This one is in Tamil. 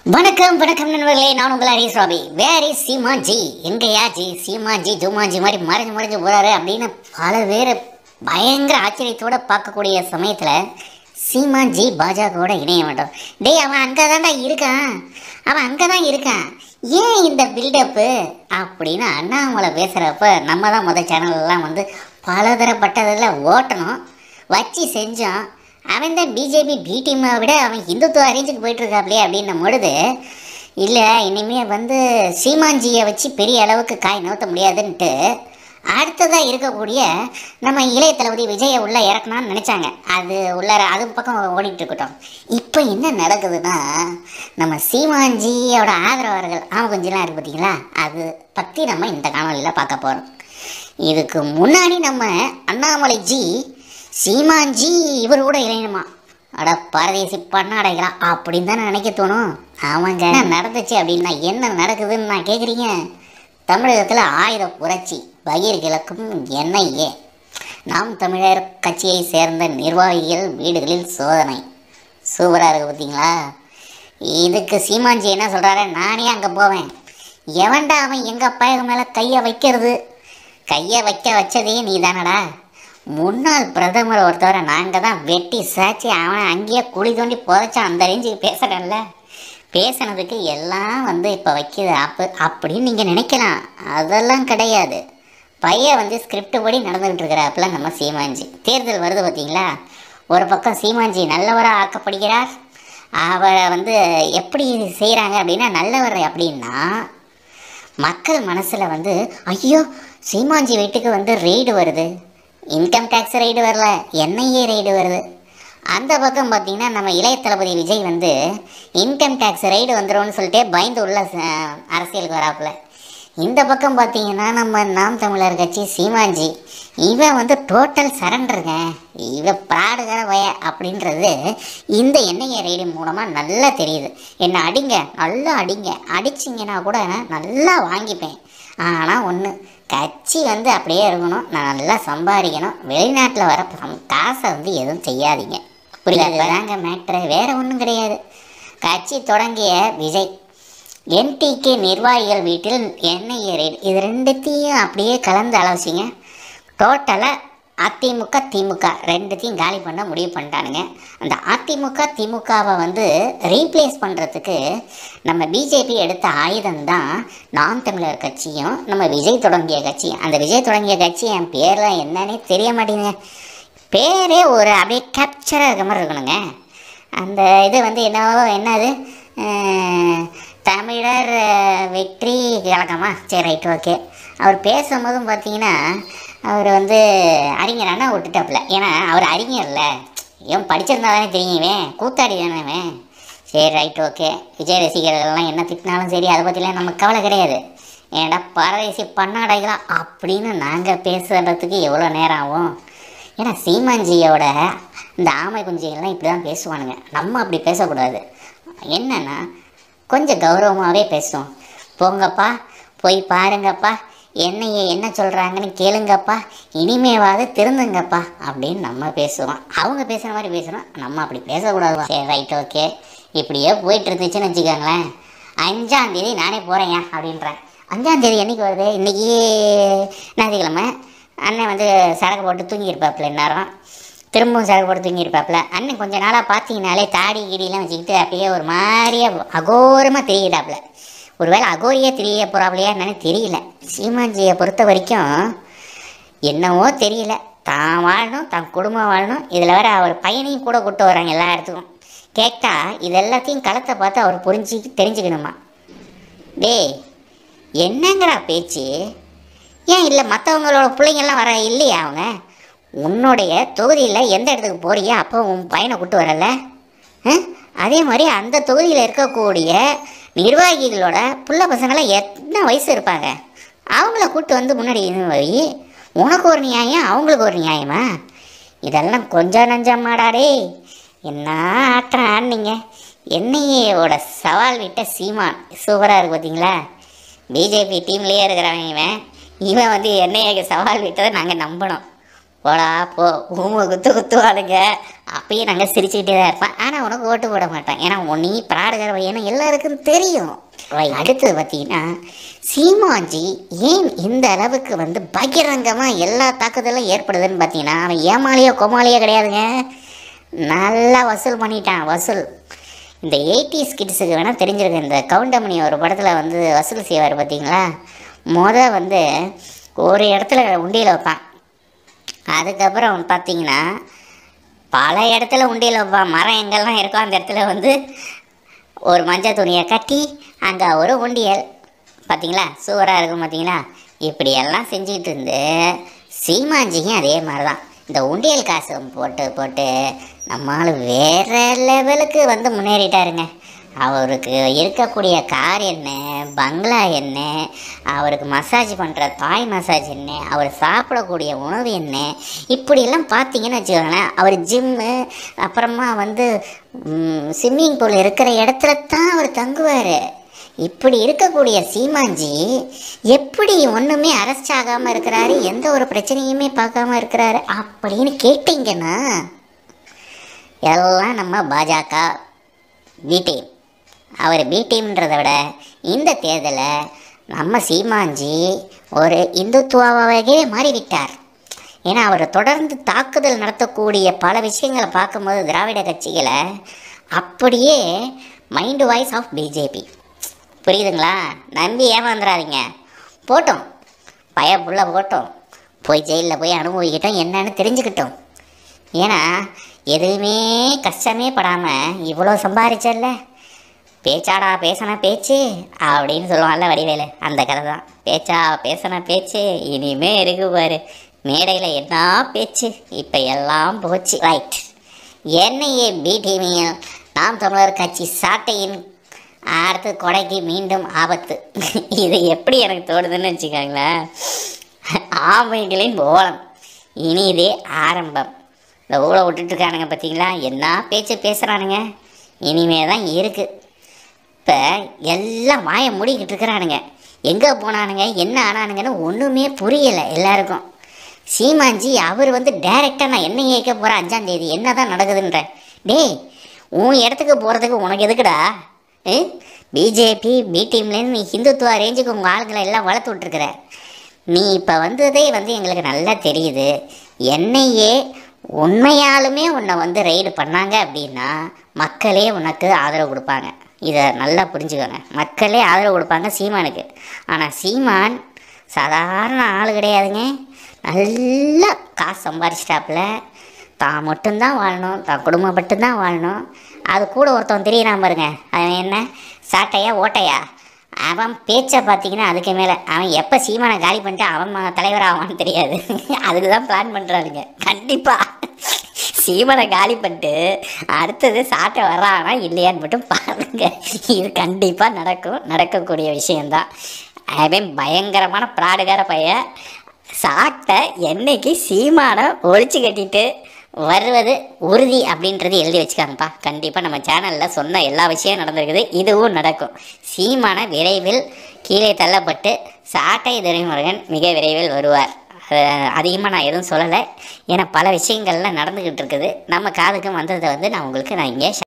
வணக்கம் வணக்கம் நண்பர்களே, நான் உங்கள் ஹரிஸ் ராபி. Where is Seemanji? எங்கேயாச்சு சீமான்ஜி ஜூமான்ஜி மாதிரி மறைஞ்சு போறாரு அப்படின்னு பல பேர் பயங்கர ஆச்சரியத்தோட பார்க்கக்கூடிய சமயத்தில் சீமான்ஜி பாஜகவோட இணைய வேண்டும். டேய், அவன் அங்கே தான்டா இருக்கான், அவன் அங்கே தான் இருக்கான், ஏன் இந்த பில்டப்பு அப்படின்னு அண்ணாமலை பேசுகிறப்ப நம்ம தான் முதல் சேனல்லாம் வந்து பலதரப்பட்டதில் ஓட்டணும் வச்சு செஞ்சோம். அவன் தான் பிஜேபி பி டீமை விட அவன் இந்துத்துவ அரேஞ்சுக்கு போயிட்டுருக்காப்லையே அப்படின்னும் பொழுது, இல்லை இனிமேல் வந்து சீமான்ஜியை வச்சு பெரிய அளவுக்கு காய் நோத்த முடியாதுன்ட்டு அடுத்ததாக இருக்கக்கூடிய நம்ம இளைய தளபதி விஜயை உள்ளே இறக்கணும்னு நினச்சாங்க. அது பக்கம் ஓடிட்டு இருக்கட்டும். இப்போ என்ன நடக்குதுன்னா, நம்ம சீமான்ஜியோட ஆதரவாளர்கள் கொஞ்சம்லாம் இருக்குது பார்த்தீங்களா, அது பற்றி நம்ம இந்த காணொலியில் பார்க்க போகிறோம். இதுக்கு முன்னாடி நம்ம அண்ணாமலை ஜி சீமான்ஜி இவர் கூட இணையணுமா, அட பரதேசி பண்ணாடைகளா அப்படின்னு தானே நினைக்க தோணும். ஆமாங்க, என்ன நடந்துச்சு அப்படின்னா என்ன நடக்குதுன்னு நான் கேட்குறீங்க. தமிழகத்தில் ஆயுத புரட்சி, பகீர் கிழக்கும் என்ஐஏ, நாம் தமிழர் கட்சியை சேர்ந்த நிர்வாகிகள் வீடுகளில் சோதனை. சூப்பராக இருக்குது பார்த்தீங்களா. இதுக்கு சீமான்ஜி என்ன சொல்கிறாரு, நானே அங்கே போவேன், எவன்டா அவன் எங்கள் பையன் மேலே கையை வச்சதே நீ தானடா, முன்னாள் பிரதமர் ஒருத்தவரை நாங்கள் தான் வெட்டி சாச்சி அவனை அங்கேயே குழி தோண்டி புதைச்சான், அந்த ரேஞ்சுக்கு பேசுகிறேன்ல, பேசுனதுக்கு எல்லாம் வந்து இப்போ வைக்கிது அப்படின்னு நீங்கள் நினைக்கலாம். அதெல்லாம் கிடையாது. பையன் வந்து ஸ்கிரிப்ட் படி நடந்துக்கிட்டு இருக்கிறாப்புல நம்ம சீமான்ஜி. தேர்தல் வருது பார்த்தீங்களா, ஒரு பக்கம் சீமான்ஜி நல்லவராக ஆக்கப்படுகிறார். அவரை வந்து எப்படி செய்கிறாங்க அப்படின்னா, நல்லவர் அப்படின்னா மக்கள் மனசில் வந்து ஐயோ சீமான்ஜி வீட்டுக்கு வந்து ரெய்டு வருது, இன்கம் டேக்ஸ் ரைடு வரல, என்ஐஏ ரைடு வருது. அந்த பக்கம் பார்த்திங்கன்னா நம்ம இளைய தளபதி விஜய் வந்து இன்கம் டேக்ஸ் ரைடு வந்துடும்னு சொல்லிட்டு பயந்து உள்ள அரசியலுக்கு வராப்புல. இந்த பக்கம் பார்த்திங்கன்னா நம்ம நாம் தமிழர் கட்சி சீமான்ஜி இவன் வந்து டோட்டல் சரண்டருங்க, இவன் பிராடுகிற வய அப்படின்றது இந்த என்ஐஏ ரைடு மூலமாக நல்லா தெரியுது. என்ன அடிங்க, நல்லா அடிங்க, அடிச்சிங்கன்னா கூட நல்லா வாங்கிப்பேன். ஆனால் ஒன்று, கட்சி வந்து அப்படியே இருக்கணும், நான் நல்லா சம்பாதிக்கணும், வெளிநாட்டில் வர காசை வந்து எதுவும் செய்யாதீங்க. புரியாதுதாங்க மேட்ரு, வேறு ஒன்றும் கிடையாது. கட்சி தொடங்கிய விஜய் என்டிகே நிர்வாகிகள் வீட்டில் என்ஐஏ ரைடு, இது ரெண்டுத்தையும் அப்படியே கலந்து ஆலோசிங்க. டோட்டலாக அதிமுக திமுக ரெண்டுத்தையும் காலி பண்ண முடிவு பண்ணிட்டானுங்க. அந்த அதிமுக திமுகவை வந்து ரீப்ளேஸ் பண்ணுறதுக்கு நம்ம பிஜேபி எடுத்த ஆயுதம்தான் நாம் தமிழர் கட்சியும் நம்ம விஜய் தொடங்கிய கட்சியும். அந்த விஜய் தொடங்கிய கட்சி என் பேரெலாம் என்னன்னே தெரிய மாட்டேங்குங்க. பேரே ஒரு அப்படியே கேப்சராக இருக்க மாதிரி இருக்கணுங்க. அந்த இது வந்து என்னது தமிழர் வெற்றி கழகமா, சரி ரைட் ஓகே. அவர் பேசும்போதும் பார்த்தீங்கன்னா அவர் வந்து அறிஞர் அண்ணா விட்டுட்டாப்புல. ஏன்னா அவர் அறிஞர்ல, ஏன் படிச்சிருந்தா தானே தெரியுவேன், கூத்தாடி தானே. சரி ரைட் ஓகே. விஜய் ரசிகர்கள்லாம் என்ன திட்டினாலும் சரி, அதை பற்றிலாம் நமக்கு கவலை கிடையாது. ஏன்டா பரதேசி பண்ணாடைகளா அப்படின்னு நாங்கள் பேசுகிறதுக்கு எவ்வளோ நேரம் ஆகும். ஏன்னா சீமான்ஜியோட இந்த ஆமை குஞ்சிகள்லாம் இப்படி தான் பேசுவானுங்க. நம்ம அப்படி பேசக்கூடாது. என்னென்னா கொஞ்சம் கௌரவமாகவே பேசுவோம். போங்கப்பா, போய் பாருங்கப்பா, என்னையே என்ன சொல்கிறாங்கன்னு கேளுங்கப்பா, இனிமேவாது திருந்துங்கப்பா அப்படின்னு நம்ம பேசுவோம். அவங்க பேசுகிற மாதிரி பேசுகிறோம், நம்ம அப்படி பேசக்கூடாது. சரி ரைட் ஓகே. இப்படியே போயிட்டு இருந்துச்சுன்னு வச்சுக்கோங்களேன். 5ஆம் தேதி நானே போகிறேங்க அப்படின்றேன். 5ஆம் தேதி என்றைக்கு வருது? இன்றைக்கி ஞாயிற்றுக்கிழமை. அண்ணன் வந்து சரக்கு போட்டு தூங்கியிருப்பாப்புல, இந்நேரம் திரும்பவும் சரக்கு போட்டு தூங்கியிருப்பாப்புல. அண்ணன் கொஞ்சம் நாளாக பார்த்தீங்கனாலே தாடி கீடிலாம் வச்சுக்கிட்டு அப்படியே ஒரு மாதிரியே அகோரமாக திரியிடாப்புல. ஒருவேளை அகோரியே தெரிய போகிறாப்லையா என்னன்னு தெரியல. சீமான்ஜியை பொறுத்த வரைக்கும் என்னவோ தெரியல, தான் வாழணும், தான் குடும்பம் வாழணும். இதில் வேறு அவர் பையனையும் கூட கூப்பிட்டு வராங்க எல்லா இடத்துக்கும். கேட்டால் இது எல்லாத்தையும் களத்தை பார்த்து அவர் தெரிஞ்சுக்கணுமா. டேய் என்னங்கிறா பேச்சு? ஏன் இல்லை மற்றவங்களோட பிள்ளைங்கள்லாம் வர இல்லையா? அவங்க உன்னுடைய தொகுதியில் எந்த இடத்துக்கு போறியா அப்போ உன் பையனை கூப்பிட்டு வரல? அதே மாதிரி அந்த தொகுதியில் இருக்கக்கூடிய நிர்வாகிகளோட புள்ள பசங்களாம் என்ன வயசு இருப்பாங்க, அவங்கள கூப்பிட்டு வந்து முன்னாடி போய் உனக்கு ஒரு நியாயம் அவங்களுக்கு ஒரு நியாயமா? இதெல்லாம் கொஞ்சம் நஞ்சமாடாடே. என்ன ஆட்டம் ஆடினீங்க. என்ஐஏவோட சவால் விட்ட சீமான் சூப்பராக இருக்குது பார்த்தீங்களா. பிஜேபி டீம்லேயே இருக்கிறவன் இவன் வந்து என்ஐஏக்கு சவால் விட்டதை நாங்கள் நம்பணும். போடா போ ஊமை குத்துவானுங்க. அப்பயும் நாங்கள் சிரிச்சுக்கிட்டே தான் இருப்பேன். ஆனால் உனக்கு ஓட்டு போட மாட்டேன். ஏன்னா நீ பிராடுகிற பையனு எல்லாருக்கும் தெரியும். அடுத்தது பார்த்தீங்கன்னா, சீமான்ஜி ஏன் இந்த அளவுக்கு வந்து பகிரங்கமாக எல்லா தாக்குதலும் ஏற்படுதுன்னு பார்த்தீங்கன்னா, அவன் ஏமாலியோ கொமாலியோ கிடையாதுங்க. நல்லா வசூல் பண்ணிட்டான். வசூல் இந்த 80s கிட்ஸுக்கு வேணால் தெரிஞ்சிருக்கு. இந்த கவுண்டமணி ஒரு படத்தில் வந்து வசூல் செய்வார் பார்த்தீங்களா. வந்து ஒரு இடத்துல உண்டியில் வைப்பான். அதுக்கப்புறம் பார்த்தீங்கன்னா பல இடத்துல உண்டியில் வைப்பான். மரம் எங்கெல்லாம் இருக்கோ அந்த இடத்துல வந்து ஒரு மஞ்சள் துணியை கட்டி அங்கே ஒரு உண்டியல் பார்த்தீங்களா சூப்பராக இருக்கும் பார்த்தீங்களா. இப்படியெல்லாம் செஞ்சுக்கிட்டு இருந்து சீமான்ஜியும் அதே மாதிரி தான் இந்த உண்டியல் காசு போட்டு நம்மால் வேறு லெவலுக்கு வந்து முன்னேறிட்டாருங்க. அவருக்கு இருக்கக்கூடிய கார் என்ன, பங்களா என்ன, அவருக்கு மசாஜ் பண்ணுற தாய் மசாஜ் என்ன, அவர் சாப்பிடக்கூடிய உணவு என்ன, இப்படியெல்லாம் பார்த்தீங்கன்னு வச்சுக்கோங்களேன். அவர் ஜிம்மு அப்புறமா வந்து ஸ்விம்மிங் பூல் இருக்கிற இடத்துல தான் அவர் தங்குவார். இப்படி இருக்கக்கூடிய சீமான்ஜி எப்படி ஒன்றுமே அரெஸ்ட் ஆகாமல் இருக்கிறாரு, எந்த ஒரு பிரச்சனையுமே பார்க்காம இருக்கிறாரு அப்படின்னு கேட்டிங்கன்னா, எல்லாம் நம்ம பாஜக பி டீம். அவர் பி டீம்ன்றதை விட இந்த தேர்தலில் நம்ம சீமான்ஜி ஒரு இந்துத்துவாவே மாறிவிட்டார். ஏன்னா அவர் தொடர்ந்து தாக்குதல் நடத்தக்கூடிய பல விஷயங்களை பார்க்கும்போது திராவிட கட்சிகளை அப்படியே மைண்ட் வாய்ஸ் ஆஃப் பிஜேபி. புரியுதுங்களா? நம்பி ஏமாந்துடாதீங்க. போட்டோம் பயப்புள்ள போட்டோம், போய் ஜெயிலில் போய் அனுபவிக்கிட்டோம், என்னன்னு தெரிஞ்சுக்கிட்டோம். ஏன்னா எதுவுமே கஷ்டமே படாமல் இவ்வளோ சம்பாதிச்சல்ல. பேச்சாடா பேசின பேச்சு அப்படின்னு சொல்லுவாங்கல்ல வடிவேலு, அந்த கதை தான். பேச்சா பேசின பேச்சு இனிமே இருக்கு பாரு. மேடையில் என்ன பேச்சு, இப்போ எல்லாம் போச்சு. ரைட். என்னையே பி டீமியில் நாம் தமிழர் கட்சி சாட்டையின் அடுத்து கொடைக்கு மீண்டும் ஆபத்து. இது எப்படி எனக்கு தோணுதுன்னு வச்சுக்கோங்களேன். ஆமைகளின் ஓலம் இனி இதே ஆரம்பம். இந்த ஊழ விட்டுட்டுருக்கானுங்க பார்த்தீங்களா, என்ன பேச்சு பேசுகிறானுங்க. இனிமே தான் இருக்குது. இப்போ எல்லாம் வாயை மூடிக்கிட்டு இருக்கிறானுங்க. எங்கே போனானுங்க என்ன ஆனானுங்கன்னு ஒன்றுமே புரியலை எல்லாருக்கும். சீமான்ஜி அவர் வந்து டைரெக்டாக நான் என்ன கேட்க போகிறேன் 5ஆம் தேதி என்ன தான் நடக்குதுன்ற. டேய் உன் இடத்துக்கு போகிறதுக்கு உனக்கு எதுக்குடா? பிஜேபி பி டீம்லேருந்து நீ ஹிந்துத்துவா ரேஞ்சுக்கு உங்கள் ஆளுங்களை எல்லாம் வளர்த்து விட்ருக்குற. நீ இப்போ வந்ததே வந்து எங்களுக்கு நல்லா தெரியுது. என்னையே உண்மையாலுமே உன்னை வந்து ரெய்டு பண்ணாங்க அப்படின்னா மக்களே உனக்கு ஆதரவு கொடுப்பாங்க. இதை நல்லா புரிஞ்சுக்கோங்க. மக்களே ஆதரவு கொடுப்பாங்க சீமானுக்கு. ஆனால் சீமான் சாதாரண ஆள் கிடையாதுங்க. நல்லா காசு சம்பாரிச்சிட்டாப்புல. தான் மட்டும்தான் வாழணும், தான் குடும்பம் மட்டும்தான் வாழணும். அது கூட ஒருத்தன் தெரியறான் பாருங்க, அவன் என்ன சாட்டையா ஓட்டையா, அவன் பேச்சை பார்த்தீங்கன்னா அதுக்கு மேலே அவன் எப்போ சீமானை காலி பண்ணிட்டு அவன் தலைவர் ஆவான்னு தெரியாது. அதுக்கு தான் பிளான் பண்ணுறாருங்க. கண்டிப்பாக சீமானை காலி பண்ணிட்டு அடுத்தது சாட்டை வர்றானா இல்லையான்னு மட்டும் பாருங்க. இது கண்டிப்பாக நடக்கக்கூடிய விஷயந்தான். அவன் பயங்கரமான பிராடுகார பையன். சாட்டை என்னைக்கு சீமானை ஒழிச்சு கட்டிட்டு வருவது உறுதி அப்படின்றது எழுதி வச்சுக்காங்கப்பா. கண்டிப்பாக நம்ம சேனலில் சொன்ன எல்லா விஷயம் நடந்திருக்குது, இதுவும் நடக்கும். சீமான விரைவில் கீழே தள்ளப்பட்டு சாட்டை துரைமுருகன் மிக விரைவில் வருவார். அதிகமாக நான் எதுவும் சொல்லலை, ஏன்னா பல விஷயங்கள்லாம் நடந்துக்கிட்டு இருக்குது. நம்ம காதுக்கும் வந்ததை வந்து நான் இங்கே